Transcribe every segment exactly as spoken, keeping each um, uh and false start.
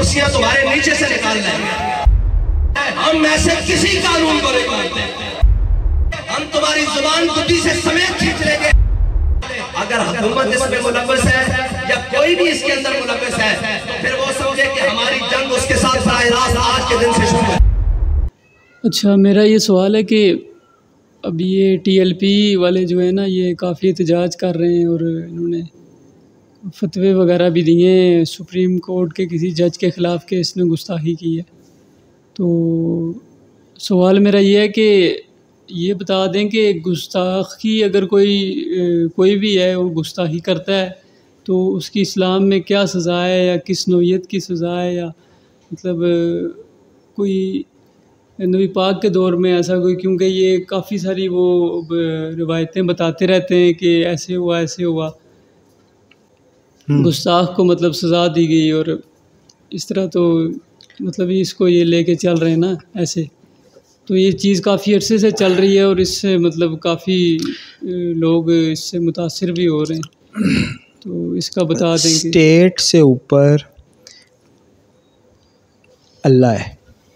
کرسیاں تمہارے نیچے سے نکال لیں گے۔ ہم ایسے کسی قانون کو نہیں مانتے، ہم تمہاری زبان بدھی سے سمیت کھینچ لیں گے۔ اگر حکومت اس میں ملوث ہے یا کوئی بھی اس کے اندر ملوث ہے تو پھر وہ سمجھے کہ ہماری جنگ اس کے ساتھ براہ راست آج کے دن سے شروع ہے۔ اچھا، میرا یہ سوال ہے کہ اب یہ ٹی ایل پی والے جو ہیں نا، یہ کافی احتجاج کر رہے ہیں اور انہوں نے فتوے وغیرہ بھی دیے ہیں سپریم کورٹ کے کسی جج کے خلاف کہ اس نے گستاخی کی ہے۔ تو سوال میرا یہ ہے کہ یہ بتا دیں کہ گستاخی اگر کوئی کوئی بھی ہے وہ گستاخی کرتا ہے تو اس کی اسلام میں کیا سزا ہے، یا کس نوعیت کی سزا ہے، یا مطلب کوئی نبی پاک کے دور میں ایسا کوئی، کیونکہ یہ کافی ساری وہ روایتیں بتاتے رہتے ہیں کہ ایسے ہوا ایسے ہوا، گستاخ کو مطلب سزا دی گئی، اور اس طرح تو مطلب اس کو یہ لے کے چل رہے ہیں نا ایسے، تو یہ چیز کافی عرصے سے چل رہی ہے اور اس سے مطلب کافی لوگ اس سے متاثر بھی ہو رہے ہیں، تو اس کا بتا دیں کہ اسٹیٹ سے اوپر اللہ ہے،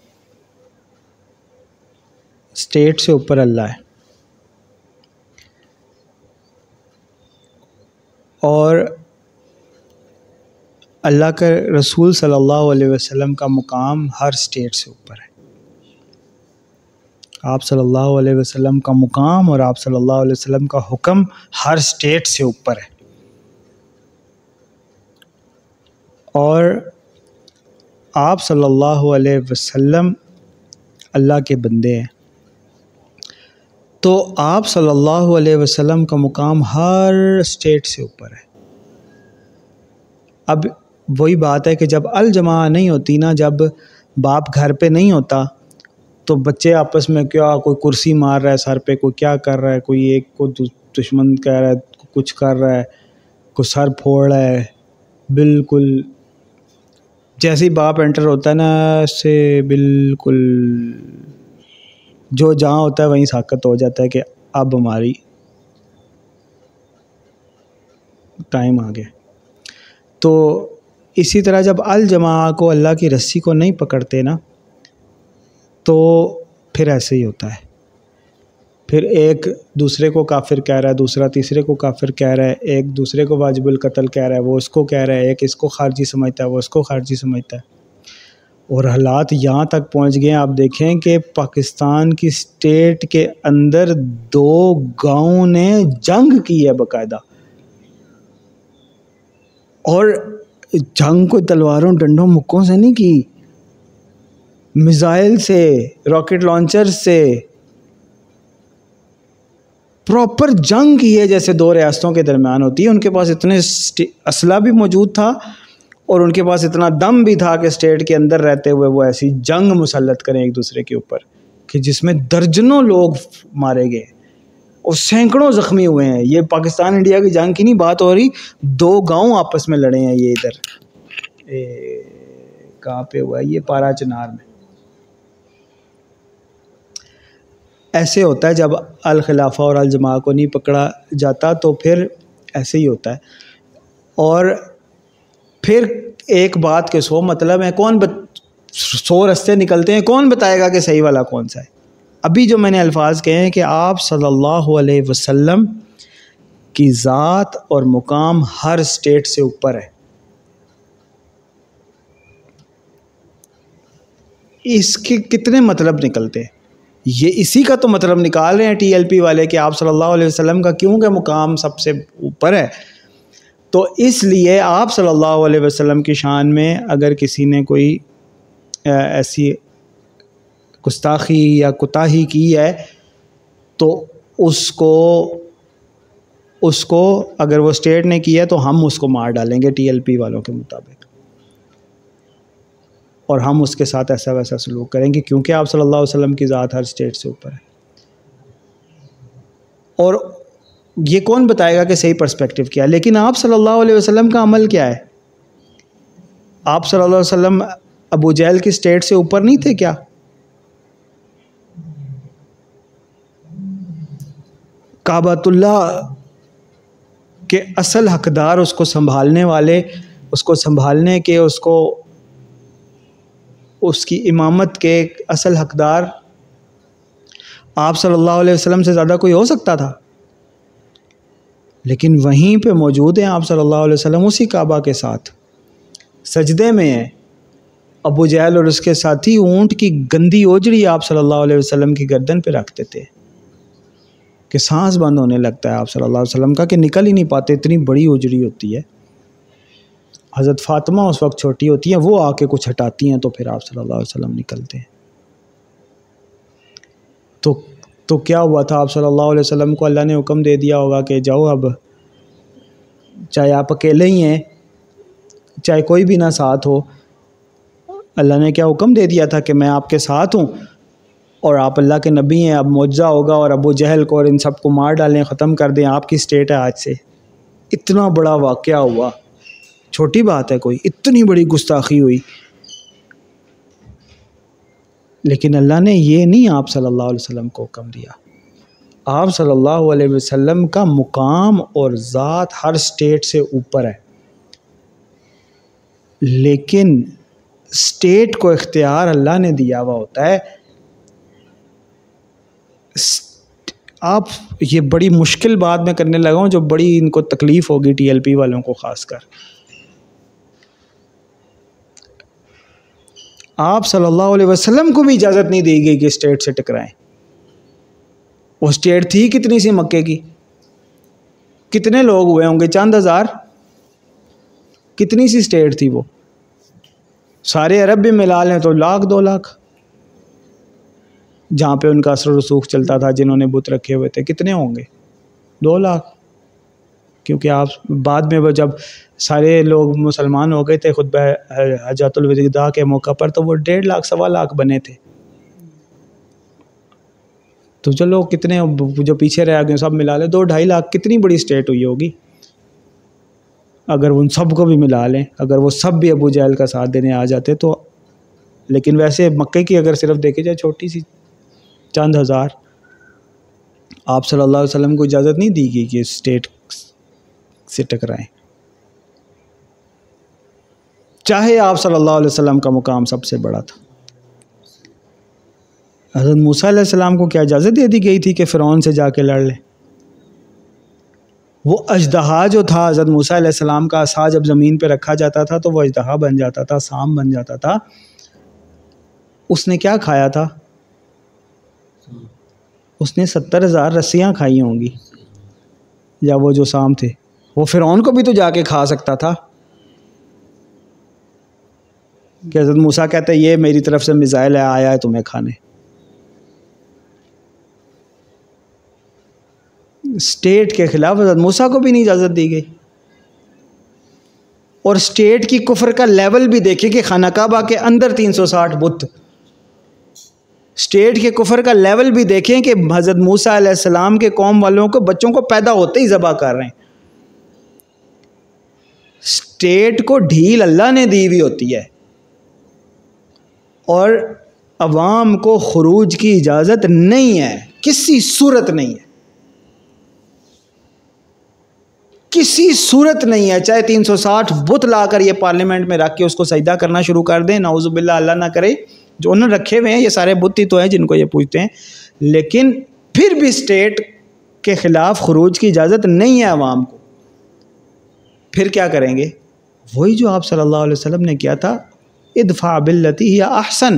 اسٹیٹ سے اوپر اللہ ہے، اور اللہ کے رسول صلی اللہ علیہ وسلم کا مقام ہر اسٹیٹ سے اوپر ہے۔ آپ صلی اللہ علیہ وسلم کا مقام اور آپ صلی اللہ علیہ وسلم کا حکم ہر اسٹیٹ سے اوپر ہے، اور آپ صلی اللہ علیہ وسلم اللہ کے بندے ہیں، تو آپ صلی اللہ علیہ وسلم کا مقام ہر اسٹیٹ سے اوپر ہے۔ اب وہی بات ہے کہ جب الجماع نہیں ہوتی نا، جب باپ گھر پہ نہیں ہوتا تو بچے آپس میں کیا، کوئی کرسی مار رہا ہے سر پہ، کوئی کیا کر رہا ہے، کوئی ایک کو دشمن کہہ رہا ہے، کچھ کر رہا ہے، کوئی سر پھوڑ رہا ہے، بالکل جیسے ہی باپ انٹر ہوتا ہے نا سے بالکل جو جہاں ہوتا ہے وہیں ساکت ہو جاتا ہے کہ اب ہماری ٹائم آ گیا۔ تو اسی طرح جب الجماع کو، اللہ کی رسی کو نہیں پکڑتے نا، تو پھر ایسے ہی ہوتا ہے، پھر ایک دوسرے کو کافر کہہ رہا ہے، دوسرا تیسرے کو کافر کہہ رہا ہے، ایک دوسرے کو واجب القتل کہہ رہا ہے، وہ اس کو کہہ رہا ہے، ایک اس کو خارجی سمجھتا ہے، وہ اس کو خارجی سمجھتا ہے، اور حالات یہاں تک پہنچ گئے ہیں۔ آپ دیکھیں کہ پاکستان کی اسٹیٹ کے اندر دو گاؤں نے جنگ کی ہے باقاعدہ، اور جنگ کو تلواروں ڈنڈوں مکوں سے نہیں کی، میزائل سے، راکٹ لانچر سے، پراپر جنگ کی ہے جیسے دو ریاستوں کے درمیان ہوتی ہے۔ ان کے پاس اتنے اسلحہ بھی موجود تھا اور ان کے پاس اتنا دم بھی تھا کہ اسٹیٹ کے اندر رہتے ہوئے وہ ایسی جنگ مسلط کریں ایک دوسرے کے اوپر کہ جس میں درجنوں لوگ مارے گئے اور سینکڑوں زخمی ہوئے ہیں۔ یہ پاکستان انڈیا کی جنگ کی نہیں بات ہو رہی، دو گاؤں آپس میں لڑے ہیں۔ یہ ادھر کہاں پہ ہوا ہے، یہ پارا چنار میں۔ ایسے ہوتا ہے جب الخلافہ اور الجماع کو نہیں پکڑا جاتا تو پھر ایسے ہی ہوتا ہے، اور پھر ایک بات کے سو مطلب ہے، کون بت... سو رستے نکلتے ہیں، کون بتائے گا کہ صحیح والا کون سا ہے؟ ابھی جو میں نے الفاظ کہے ہیں کہ آپ صلی اللہ علیہ وسلم کی ذات اور مقام ہر اسٹیٹ سے اوپر ہے، اس کے کتنے مطلب نکلتے ہیں؟ یہ اسی کا تو مطلب نکال رہے ہیں ٹی ایل پی والے کہ آپ صلی اللہ علیہ وسلم کا کیوں کہ مقام سب سے اوپر ہے۔ تو اس لیے آپ صلی اللہ علیہ وسلم کی شان میں اگر کسی نے کوئی ایسی گستاخی یا کوتاہی کی ہے تو اس کو اس کو اگر وہ اسٹیٹ نے کی ہے تو ہم اس کو مار ڈالیں گے ٹی ایل پی والوں کے مطابق، اور ہم اس کے ساتھ ایسا ویسا سلوک کریں گے کیونکہ آپ صلی اللہ علیہ وسلم کی ذات ہر اسٹیٹ سے اوپر ہے۔ اور یہ کون بتائے گا کہ صحیح پرسپیکٹیو کیا ہے؟ لیکن آپ صلی اللہ علیہ وسلم کا عمل کیا ہے؟ آپ صلی اللہ علیہ وسلم ابو جہل کی اسٹیٹ سے اوپر نہیں تھے کیا؟ کعبۃ اللہ کے اصل حقدار، اس کو سنبھالنے والے، اس کو سنبھالنے کے، اس کو اس کی امامت کے اصل حقدار آپ صلی اللہ علیہ وسلم سے زیادہ کوئی ہو سکتا تھا؟ لیکن وہیں پہ موجود ہیں آپ صلی اللہ علیہ وسلم اسی کعبہ کے ساتھ، سجدے میں ہیں۔ ابو جہل اور اس کے ساتھی اونٹ کی گندی اوجڑی آپ صلی اللہ علیہ وسلم کی گردن پہ رکھتے تھے کہ سانس بند ہونے لگتا ہے آپ صلی اللہ علیہ وسلم کا، کہ نکل ہی نہیں پاتے، اتنی بڑی اوجڑی ہوتی ہے۔ حضرت فاطمہ اس وقت چھوٹی ہوتی ہیں، وہ آ کے کچھ ہٹاتی ہیں تو پھر آپ صلی اللہ علیہ وسلم نکلتے ہیں۔ تو تو کیا ہوا تھا؟ آپ صلی اللہ علیہ وسلم کو اللہ نے حکم دے دیا ہوگا کہ جاؤ، اب چاہے آپ اکیلے ہی ہیں، چاہے کوئی بھی نہ ساتھ ہو، اللہ نے کیا حکم دے دیا تھا کہ میں آپ کے ساتھ ہوں اور آپ اللہ کے نبی ہیں، اب معجزہ ہوگا اور ابو جہل کو اور ان سب کو مار ڈالیں، ختم کر دیں، آپ کی اسٹیٹ ہے آج سے۔ اتنا بڑا واقعہ ہوا، چھوٹی بات ہے کوئی، اتنی بڑی گستاخی ہوئی، لیکن اللہ نے یہ نہیں آپ صلی اللہ علیہ وسلم کو حکم دیا۔ آپ صلی اللہ علیہ وسلم کا مقام اور ذات ہر اسٹیٹ سے اوپر ہے، لیکن اسٹیٹ کو اختیار اللہ نے دیا ہوا ہوتا ہے۔ آپ یہ بڑی مشکل بات میں کرنے لگا ہوں جو بڑی ان کو تکلیف ہوگی ٹی ایل پی والوں کو خاص کر۔ آپ صلی اللہ علیہ وسلم کو بھی اجازت نہیں دی گئی کہ اسٹیٹ سے ٹکرائیں۔ وہ اسٹیٹ تھی کتنی سی مکے کی؟ کتنے لوگ ہوئے ہوں گے؟ چند ہزار؟ کتنی سی اسٹیٹ تھی وہ؟ سارے عرب بھی ملا لیں تو لاکھ دو لاکھ، جہاں پہ ان کا اثر و رسوخ چلتا تھا، جنہوں نے بت رکھے ہوئے تھے، کتنے ہوں گے؟ دو لاکھ۔ کیونکہ آپ بعد میں وہ جب سارے لوگ مسلمان ہو گئے تھے خطبہ حجۃ الوداع کے موقع پر، تو وہ ڈیڑھ لاکھ سوا لاکھ بنے تھے۔ تو چلو کتنے جو پیچھے رہ گئے سب ملا لیں، دو ڈھائی لاکھ، کتنی بڑی اسٹیٹ ہوئی ہوگی اگر ان سب کو بھی ملا لیں، اگر وہ سب بھی ابو جہل کا ساتھ دینے آ جاتے تو۔ لیکن ویسے مکے کی اگر صرف دیکھی جائے، چھوٹی سی چند ہزار، آپ صلی اللہ علیہ وسلم کو اجازت نہیں دی گئی کہ اسٹیٹ سے ٹکرائیں، چاہے آپ صلی اللہ علیہ وسلم کا مقام سب سے بڑا تھا۔ حضرت موسیٰ علیہ السلام کو کیا اجازت دے دی گئی تھی کہ فرعون سے جا کے لڑ لیں؟ وہ اژدہا جو تھا حضرت موسیٰ علیہ السلام کا عصا جب زمین پہ رکھا جاتا تھا تو وہ اژدہا بن جاتا تھا، سام بن جاتا تھا۔ اس نے کیا کھایا تھا؟ اس نے ستر ہزار رسیاں کھائی ہوں گی، یا وہ جو سام تھے، وہ فرعون کو بھی تو جا کے کھا سکتا تھا۔ کہ حضرت موسیٰ کہتے ہیں یہ میری طرف سے میزائل ہے، آیا ہے تمہیں کھانے۔ اسٹیٹ کے خلاف حضرت موسیٰ کو بھی نہیں اجازت دی گئی۔ اور اسٹیٹ کی کفر کا لیول بھی دیکھیں کہ خانہ کعبہ کے اندر تین سو ساٹھ بت، اسٹیٹ کے کفر کا لیول بھی دیکھیں کہ حضرت موسیٰ علیہ السلام کے قوم والوں کو بچوں کو پیدا ہوتے ہی ذبح کر رہے ہیں۔ اسٹیٹ کو ڈھیل اللہ نے دی ہوئی ہوتی ہے، اور عوام کو خروج کی اجازت نہیں ہے، کسی صورت نہیں ہے، کسی صورت نہیں ہے۔ چاہے تین سو ساٹھ بت لا کر یہ پارلیمنٹ میں رکھ کے اس کو سجدہ کرنا شروع کر دیں، نعوذ باللہ اللہ نہ کرے، جو انہوں نے رکھے ہوئے ہیں یہ سارے بت ہی تو ہیں جن کو یہ پوچھتے ہیں، لیکن پھر بھی اسٹیٹ کے خلاف خروج کی اجازت نہیں ہے عوام کو۔ پھر کیا کریں گے؟ وہی جو آپ صلی اللہ علیہ وسلم نے کیا تھا، ادفع باللتی ہی احسن۔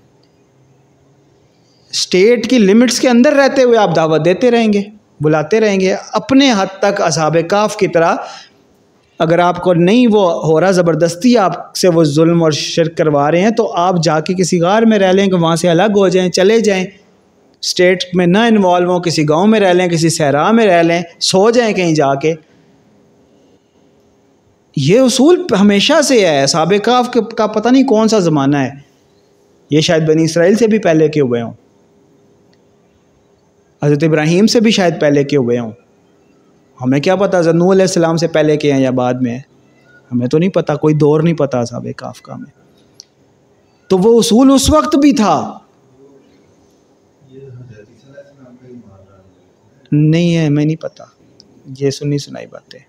اسٹیٹ کی لمٹس کے اندر رہتے ہوئے آپ دعوت دیتے رہیں گے، بلاتے رہیں گے، اپنے حد تک اصحاب کہف کی طرح۔ اگر آپ کو نہیں وہ ہو رہا، زبردستی آپ سے وہ ظلم اور شرک کروا رہے ہیں، تو آپ جا کے کسی غار میں رہ لیں، کہ وہاں سے الگ ہو جائیں، چلے جائیں، اسٹیٹ میں نہ انوالو ہوں، کسی گاؤں میں رہ لیں، کسی صحرا میں رہ لیں، سو جائیں کہیں جا کے۔ یہ اصول ہمیشہ سے ہے۔ اصحاب کہف کا پتہ نہیں کون سا زمانہ ہے، یہ شاید بنی اسرائیل سے بھی پہلے کے ہوئے ہوں، حضرت ابراہیم سے بھی شاید پہلے کے ہوئے ہوں، ہمیں کیا پتہ حضرت نوح علیہ السلام سے پہلے کے ہیں یا بعد میں ہیں، ہمیں تو نہیں پتہ، کوئی دور نہیں پتہ اصحاب کہف کا ہمیں۔ تو وہ اصول اس وقت بھی تھا، نہیں ہے ہمیں نہیں پتہ، یہ سنی سنائی باتیں،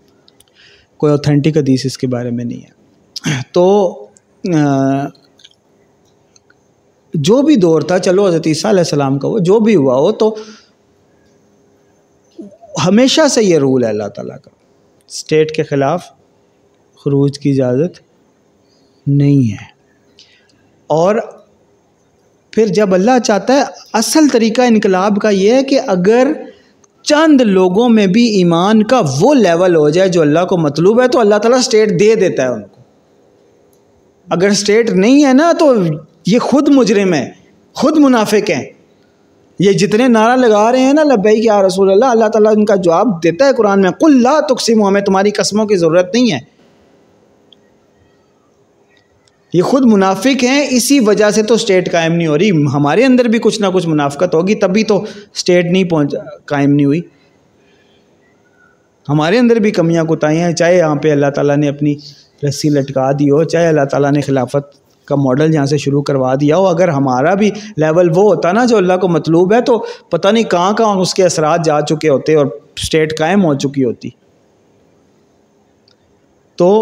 کوئی اوتھینٹک حدیث اس کے بارے میں نہیں ہے۔ تو جو بھی دور تھا، چلو حضرت عیسیٰ علیہ السلام کا وہ جو بھی ہوا ہو، تو ہمیشہ سے یہ رول ہے اللہ تعالیٰ کا، اسٹیٹ کے خلاف خروج کی اجازت نہیں ہے۔ اور پھر جب اللہ چاہتا ہے، اصل طریقہ انقلاب کا یہ ہے کہ اگر چند لوگوں میں بھی ایمان کا وہ لیول ہو جائے جو اللہ کو مطلوب ہے، تو اللہ تعالیٰ اسٹیٹ دے دیتا ہے ان کو۔ اگر اسٹیٹ نہیں ہے نا، تو یہ خود مجرم ہیں، خود منافق ہیں۔ یہ جتنے نعرہ لگا رہے ہیں نا لبیک یا رسول اللہ، اللہ تعالیٰ ان کا جواب دیتا ہے قرآن میں، قل لا تقسموا، ہمیں تمہاری قسموں کی ضرورت نہیں ہے۔ یہ خود منافق ہیں، اسی وجہ سے تو اسٹیٹ قائم نہیں ہو رہی۔ ہمارے اندر بھی کچھ نہ کچھ منافقت ہوگی، تبھی تو اسٹیٹ نہیں پہنچ قائم نہیں ہوئی۔ ہمارے اندر بھی کمیاں کوتاہیاں ہیں، چاہے یہاں پہ اللہ تعالیٰ نے اپنی رسی لٹکا دی ہو، چاہے اللہ تعالیٰ نے خلافت کا ماڈل یہاں سے شروع کروا دیا ہو۔ اگر ہمارا بھی لیول وہ ہوتا نا جو اللہ کو مطلوب ہے، تو پتہ نہیں کہاں کہاں اس کے اثرات جا چکے ہوتے اور اسٹیٹ قائم ہو چکی ہوتی۔ تو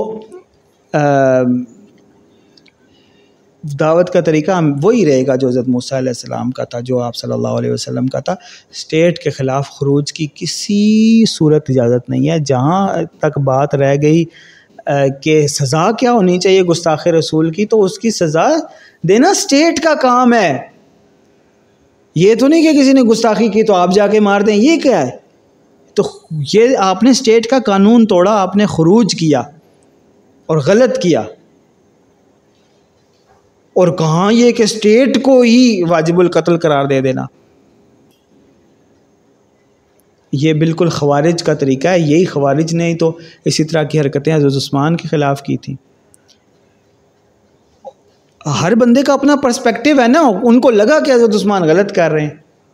دعوت کا طریقہ وہی رہے گا جو حضرت موسیٰ علیہ السلام کا تھا، جو آپ صلی اللہ علیہ وسلم کا تھا۔ اسٹیٹ کے خلاف خروج کی کسی صورت اجازت نہیں ہے۔ جہاں تک بات رہ گئی کہ سزا کیا ہونی چاہیے گستاخ رسول کی، تو اس کی سزا دینا اسٹیٹ کا کام ہے۔ یہ تو نہیں کہ کسی نے گستاخی کی تو آپ جا کے مار دیں، یہ کیا ہے؟ تو یہ آپ نے اسٹیٹ کا قانون توڑا، آپ نے خروج کیا اور غلط کیا۔ اور کہاں یہ کہ اسٹیٹ کو ہی واجب القتل قرار دے دینا، یہ بالکل خوارج کا طریقہ ہے۔ یہی خوارج نے ہی تو اسی طرح کی حرکتیں حضرت عثمان کے خلاف کی تھیں۔ ہر بندے کا اپنا پرسپیکٹیو ہے نا، ان کو لگا کہ حضرت عثمان غلط کر رہے ہیں،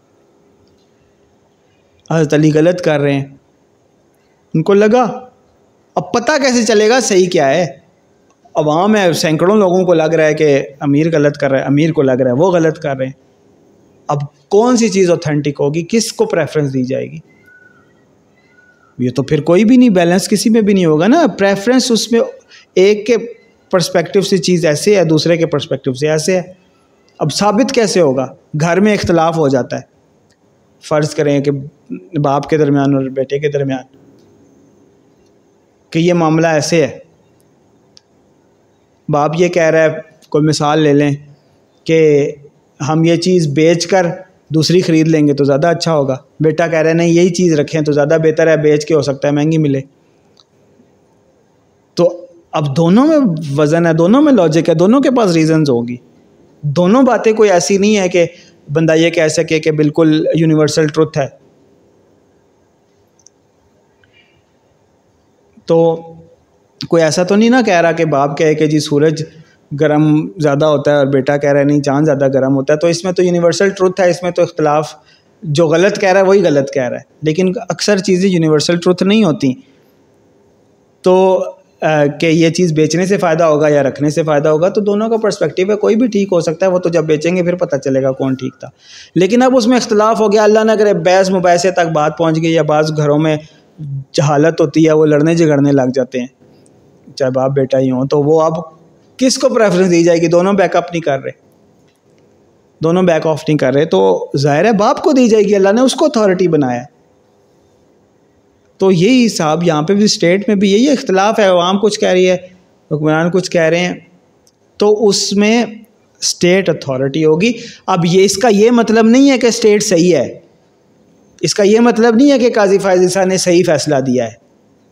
حضرت علی غلط کر رہے ہیں، ان کو لگا۔ اب پتہ کیسے چلے گا صحیح کیا ہے؟ عوام میں سینکڑوں لوگوں کو لگ رہا ہے کہ امیر غلط کر رہا ہے، امیر کو لگ رہا ہے وہ غلط کر رہے ہیں۔ اب کون سی چیز اوتھینٹک ہوگی؟ کس کو پریفرنس دی جائے گی؟ یہ تو پھر کوئی بھی نہیں، بیلنس کسی میں بھی نہیں ہوگا نا۔ پریفرنس اس میں ایک کے پرسپیکٹیو سے چیز ایسے ہے، دوسرے کے پرسپیکٹیو سے ایسے ہے۔ اب ثابت کیسے ہوگا؟ گھر میں اختلاف ہو جاتا ہے، فرض کریں کہ باپ کے درمیان اور بیٹے کے درمیان کہ یہ معاملہ ایسے ہے، باپ یہ کہہ رہا ہے، کوئی مثال لے لیں کہ ہم یہ چیز بیچ کر دوسری خرید لیں گے تو زیادہ اچھا ہوگا، بیٹا کہہ رہا ہے نہیں یہی چیز رکھیں تو زیادہ بہتر ہے، بیچ کے ہو سکتا ہے مہنگی ملے۔ تو اب دونوں میں وزن ہے، دونوں میں لاجک ہے، دونوں کے پاس ریزنز ہوگی۔ دونوں باتیں کوئی ایسی نہیں ہے کہ بندہ یہ کہہ سکے کہ بالکل یونیورسل ٹروتھ ہے۔ تو کوئی ایسا تو نہیں نہ کہہ رہا کہ باپ کہے کہ جی سورج گرم زیادہ ہوتا ہے اور بیٹا کہہ رہا ہے نہیں چاند زیادہ گرم ہوتا ہے، تو اس میں تو یونیورسل ٹروتھ ہے، اس میں تو اختلاف، جو غلط کہہ رہا ہے وہی غلط کہہ رہا ہے۔ لیکن اکثر چیزیں یونیورسل ٹروتھ نہیں ہوتی، تو کہ یہ چیز بیچنے سے فائدہ ہوگا یا رکھنے سے فائدہ ہوگا، تو دونوں کا پرسپیکٹیو ہے، کوئی بھی ٹھیک ہو سکتا ہے، وہ تو جب بیچیں گے پھر پتہ چلے گا کون ٹھیک تھا۔ لیکن اب اس میں اختلاف ہو گیا، اللہ نہ کرے بحث مباحثے تک بات پہنچ گئی، یا بعض گھروں میں جہالت ہوتی ہے، وہ لڑنے جھگڑنے لگ جاتے ہیں چاہے باپ بیٹا ہی ہوں، تو وہ اب کس کو پریفرنس دی جائے گی؟ دونوں بیک اپ نہیں کر رہے، دونوں بیک آف نہیں کر رہے، تو ظاہر ہے باپ کو دی جائے گی، اللہ نے اس کو اتھارٹی بنایا ہے۔ تو یہی حساب یہاں پہ بھی، اسٹیٹ میں بھی یہی اختلاف ہے، عوام کچھ کہہ رہی ہے، حکمران کچھ کہہ رہے ہیں، تو اس میں اسٹیٹ اتھارٹی ہوگی۔ اب یہ اس کا یہ مطلب نہیں ہے کہ اسٹیٹ صحیح ہے، اس کا یہ مطلب نہیں ہے کہ قاضی فائز عیسیٰ نے صحیح فیصلہ دیا ہے،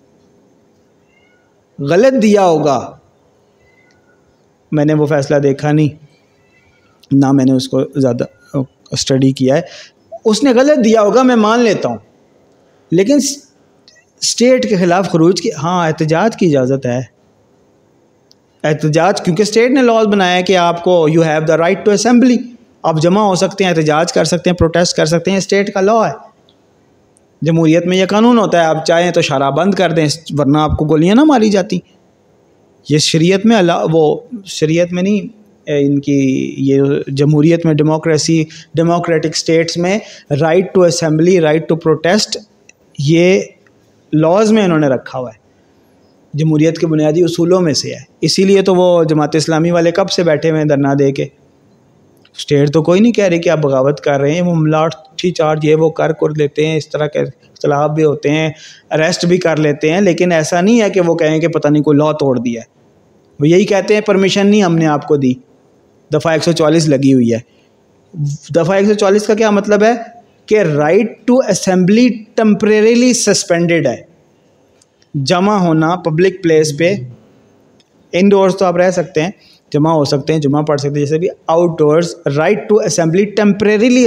غلط دیا ہوگا، میں نے وہ فیصلہ دیکھا نہیں، نہ میں نے اس کو زیادہ اسٹڈی کیا ہے، اس نے غلط دیا ہوگا میں مان لیتا ہوں، لیکن اسٹیٹ کے خلاف خروج کی ہاں احتجاج کی اجازت ہے، احتجاج کیونکہ اسٹیٹ نے لاز بنایا ہے کہ آپ کو you have the right to assembly, آپ جمع ہو سکتے ہیں، احتجاج کر سکتے ہیں، پروٹیسٹ کر سکتے ہیں، اسٹیٹ کا لا ہے۔ جمہوریت میں یہ قانون ہوتا ہے، آپ چاہیں تو شارع بند کر دیں ورنہ آپ کو گولیاں نہ ماری جاتی۔ یہ شریعت میں اللہ وہ شریعت میں نہیں، ان کی یہ جمہوریت میں، ڈیموکریسی ڈیموکریٹک اسٹیٹس میں right to assembly, right to protest, یہ لاز میں انہوں نے رکھا ہوا ہے، جمہوریت کے بنیادی اصولوں میں سے ہے۔ اسی لیے تو وہ جماعت اسلامی والے کب سے بیٹھے ہوئے ہیں دھرنا دے کے، اسٹیٹ تو کوئی نہیں کہہ رہی کہ آپ بغاوت کر رہے ہیں، وہ لاٹھی چارج یہ وہ کر کر لیتے ہیں، اس طرح کے اختلاف بھی ہوتے ہیں، اریسٹ بھی کر لیتے ہیں، لیکن ایسا نہیں ہے کہ وہ کہیں کہ پتہ نہیں کوئی لا توڑ دیا ہے. وہ یہی کہتے ہیں پرمیشن نہیں ہم نے آپ کو دی، دفعہ ایک سو چوالیس لگی ہوئی ہے. دفعہ ایک سو چوالیس کا کیا مطلب ہے کہ right to assembly temporarily suspended ہے. جمع ہونا پبلک پلیس پہ، انڈورس تو آپ رہ سکتے ہیں، جمع ہو سکتے ہیں، جمعہ پڑھ سکتے ہیں، جیسے بھی outdoors right to assembly temporarily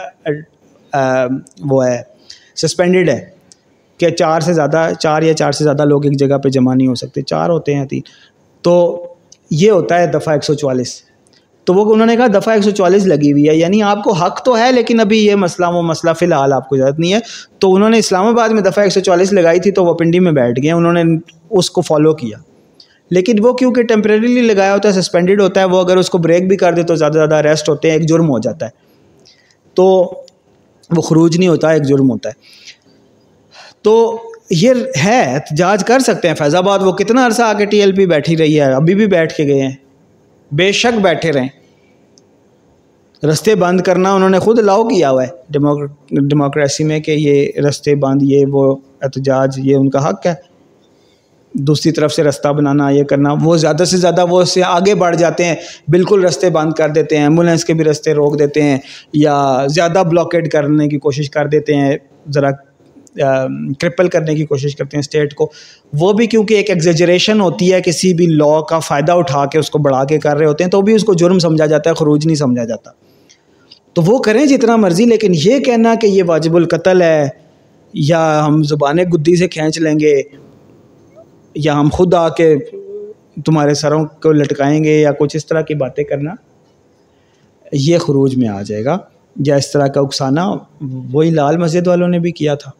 وہ ہے سسپینڈڈ ہے کہ چار سے زیادہ چار یا چار سے زیادہ لوگ ایک جگہ پہ جمع نہیں ہو سکتے، چار ہوتے ہیں تین. تو یہ ہوتا ہے دفعہ ایک سو چوالیس. تو وہ انہوں نے کہا دفعہ ایک سو چوالیس لگی ہوئی ہے، یعنی آپ کو حق تو ہے لیکن ابھی یہ مسئلہ وہ مسئلہ فی الحال آپ کو اجازت نہیں ہے. تو انہوں نے اسلام آباد میں دفعہ ایک سو چوالیس لگائی تھی تو وہ پنڈی میں بیٹھ گئے، انہوں نے اس کو فالو کیا. لیکن وہ کیونکہ ٹیمپریریلی لگایا ہوتا ہے، سسپینڈڈ ہوتا ہے، وہ اگر اس کو بریک بھی کر دے تو زیادہ سے زیادہ اریسٹ ہوتے ہیں، ایک جرم ہو جاتا ہے. تو وہ خروج نہیں ہوتا، ایک جرم ہوتا ہے. تو یہ ہے احتجاج کر سکتے ہیں. فیض آباد وہ کتنا عرصہ آ کے ٹی ایل پی بیٹھی رہی ہے، ابھی بھی بیٹھ کے گئے ہیں، بے شک بیٹھے رہیں. رستے بند کرنا انہوں نے خود الاؤ کیا ہوا ہے ڈیموکریسی میں کہ یہ رستے بند، یہ وہ احتجاج، یہ ان کا حق ہے. دوسری طرف سے رستہ بنانا، یہ کرنا، وہ زیادہ سے زیادہ وہ اس سے آگے بڑھ جاتے ہیں، بالکل رستے بند کر دیتے ہیں، ایمبولینس کے بھی رستے روک دیتے ہیں، یا زیادہ بلاکیڈ کرنے کی کوشش کر دیتے ہیں، ذرا کرپل کرنے کی کوشش کرتے ہیں اسٹیٹ کو. وہ بھی کیونکہ ایک ایگزیجریشن ہوتی ہے، کسی بھی لا کا فائدہ اٹھا کے اس کو بڑھا کے کر رہے ہوتے ہیں، تو بھی اس کو جرم سمجھا جاتا ہے، خروج نہیں سمجھا جاتا. تو وہ کریں جتنا مرضی، لیکن یہ کہنا کہ یہ واجب القتل ہے، یا ہم زبانیں گدی سے کھینچ لیں گے، یا ہم خود آ کے تمہارے سروں کو لٹکائیں گے، یا کچھ اس طرح کی باتیں کرنا، یہ خروج میں آ جائے گا. یا اس طرح کا اکسانا وہی لال مسجد والوں نے بھی کیا تھا،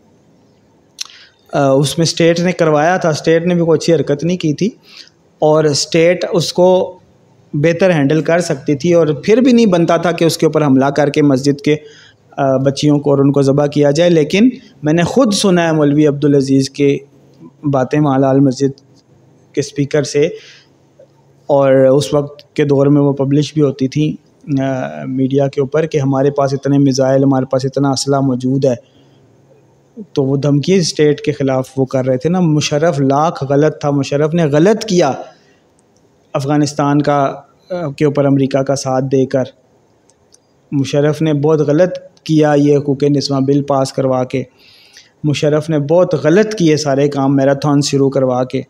اس میں اسٹیٹ نے کروایا تھا، اسٹیٹ نے بھی کوئی اچھی حرکت نہیں کی تھی، اور اسٹیٹ اس کو بہتر ہینڈل کر سکتی تھی، اور پھر بھی نہیں بنتا تھا کہ اس کے اوپر حملہ کر کے مسجد کے بچیوں کو اور ان کو ذبح کیا جائے. لیکن میں نے خود سنا ہے مولوی عبدالعزیز کے باتیں وہاں لال مسجد کے اسپیکر سے، اور اس وقت کے دور میں وہ پبلش بھی ہوتی تھی میڈیا کے اوپر کہ ہمارے پاس اتنے میزائل، ہمارے پاس اتنا اسلحہ موجود ہے. تو وہ دھمکی اسٹیٹ کے خلاف وہ کر رہے تھے نا. مشرف لاکھ غلط تھا، مشرف نے غلط کیا افغانستان کا کے اوپر امریکہ کا ساتھ دے کر. مشرف نے بہت غلط کیا یہ حقوق نسواں بل پاس کروا کے. مشرف نے بہت غلط کیے سارے کام میراتھن شروع کروا کے،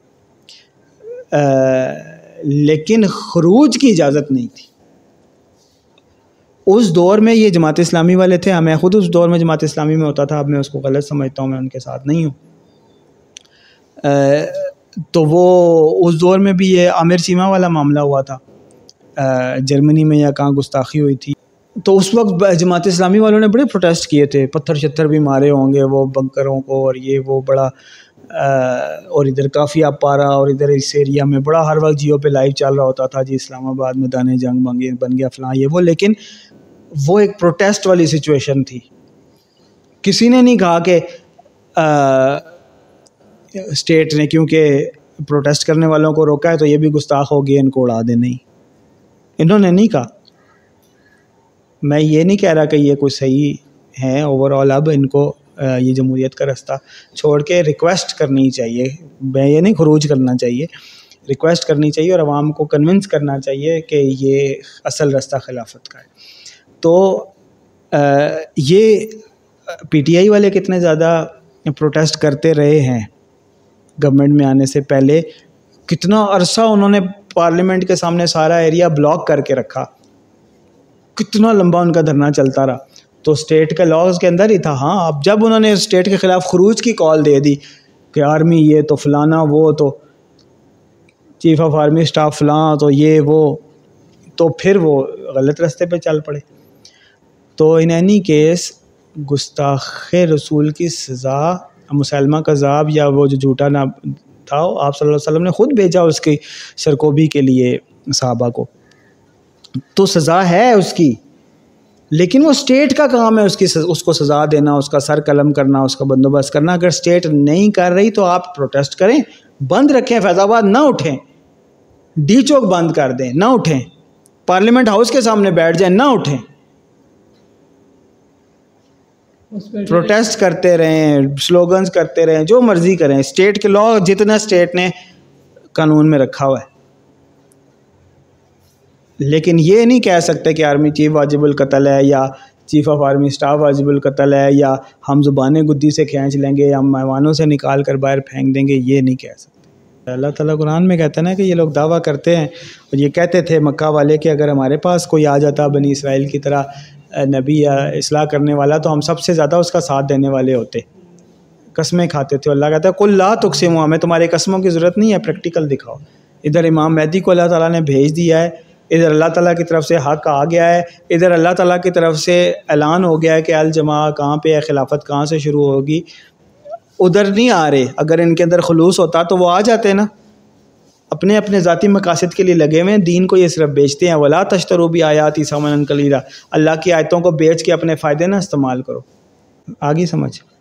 لیکن خروج کی اجازت نہیں تھی. اس دور میں یہ جماعت اسلامی والے تھے، میں خود اس دور میں جماعت اسلامی میں ہوتا تھا، اب میں اس کو غلط سمجھتا ہوں، میں ان کے ساتھ نہیں ہوں. تو وہ اس دور میں بھی یہ عامر چیمہ والا معاملہ ہوا تھا جرمنی میں، یا کہاں گستاخی ہوئی تھی. تو اس وقت جماعت اسلامی والوں نے بڑے پروٹیسٹ کیے تھے، پتھر شتھر بھی مارے ہوں گے وہ بنکروں کو، اور یہ وہ بڑا، اور ادھر کافی آپ پارا، اور ادھر اس ایریا میں بڑا ہر وقت جیو پہ لائیو چل رہا ہوتا تھا جی اسلام آباد میدان جنگ بن گیا بن گیا فلاں یہ وہ. لیکن وہ ایک پروٹیسٹ والی سچویشن تھی. کسی نے نہیں کہا کہ اسٹیٹ نے کیونکہ پروٹیسٹ کرنے والوں کو روکا ہے تو یہ بھی گستاخ ہو گیا، ان کو اڑا دے. نہیں، انہوں نے نہیں کہا. میں یہ نہیں کہہ رہا کہ یہ کوئی صحیح ہیں اوور آل. اب ان کو یہ جمہوریت کا رستہ چھوڑ کے ریکویسٹ کرنی چاہیے. میں یہ نہیں خروج کرنا چاہیے، ریکویسٹ کرنی چاہیے، اور عوام کو کنونس کرنا چاہیے کہ یہ اصل رستہ خلافت کا ہے. تو یہ پی ٹی آئی والے کتنے زیادہ پروٹیسٹ کرتے رہے ہیں گورنمنٹ میں آنے سے پہلے. کتنا عرصہ انہوں نے پارلیمنٹ کے سامنے سارا ایریا بلاک کر کے رکھا، کتنا لمبا ان کا دھرنا چلتا رہا. تو اسٹیٹ کے لاز کے اندر ہی تھا. ہاں، اب جب انہوں نے اسٹیٹ کے خلاف خروج کی کال دے دی کہ آرمی یہ تو فلانا، وہ تو چیف آف آرمی اسٹاف فلاں، تو یہ وہ، تو پھر وہ غلط رستے پہ چل پڑے. تو ان اینی کیس گستاخ رسول کی سزا، مسلمہ کذاب یا وہ جو جھوٹا نہ تھا، آپ صلی اللہ علیہ وسلم نے خود بھیجا اس کی سرکوبی کے لیے صحابہ کو، تو سزا ہے اس کی. لیکن وہ اسٹیٹ کا کام ہے اس کی اس کو سزا دینا، اس کا سر قلم کرنا، اس کا بندوبست کرنا. اگر اسٹیٹ نہیں کر رہی تو آپ پروٹیسٹ کریں، بند رکھیں. فیض آباد نہ اٹھیں، ڈی چوک بند کر دیں، نہ اٹھیں. پارلیمنٹ ہاؤس کے سامنے بیٹھ جائیں، نہ اٹھیں، پروٹیسٹ کرتے رہیں، سلوگنز کرتے رہیں، جو مرضی کریں، اسٹیٹ کے لا جتنا اسٹیٹ نے قانون میں رکھا ہوا ہے، لیکن یہ نہیں کہہ سکتے کہ آرمی چیف واجب القتل ہے یا چیف آف آرمی اسٹاف واجب القتل ہے، یا ہم زبانیں گدی سے کھینچ لیں گے یا میوانوں سے نکال کر باہر پھینک دیں گے، یہ نہیں کہہ سکتے۔ اللہ تعالیٰ قرآن میں کہتا ہے نا کہ یہ لوگ دعویٰ کرتے ہیں، اور یہ کہتے تھے مکہ والے کہ اگر ہمارے پاس کوئی آ جاتا بنی اسرائیل کی طرح نبی یا اصلاح کرنے والا تو ہم سب سے زیادہ اس کا ساتھ دینے والے ہوتے، قسمیں کھاتے تھے۔ اللہ کہتا ہے قل لا تقسموا، ہمیں تمہارے قسموں کی ضرورت نہیں ہے، پریکٹیکل دکھاؤ۔ ادھر امام مہدی کو اللہ تعالیٰ نے بھیج دیا ہے، ادھر اللہ تعالیٰ کی طرف سے حق آ گیا ہے، ادھر اللہ تعالیٰ کی طرف سے اعلان ہو گیا ہے کہ الجماع کہاں پہ ہے، خلافت کہاں سے شروع ہوگی۔ ادھر نہیں آ رہے، اگر ان کے اندر خلوص ہوتا تو وہ آ جاتے نا، اپنے اپنے ذاتی مقاصد کے لیے لگے ہوئے ہیں، دین کو یہ صرف بیچتے ہیں۔ ولا تشتروا بآیاتی ثمنا قلیلا، اللہ کی آیتوں کو بیچ کے اپنے فائدے نہ استعمال کرو۔ آگے سمجھ